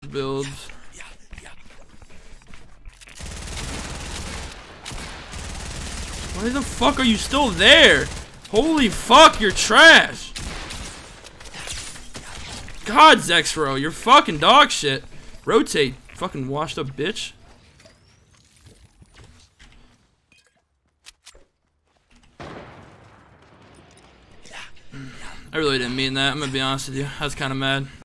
builds. Why the fuck are you still there? Holy fuck, you're trash. God, Zexro, you're fucking dog shit. Rotate, fucking washed up bitch. I really didn't mean that, I'm gonna be honest with you. I was kinda mad.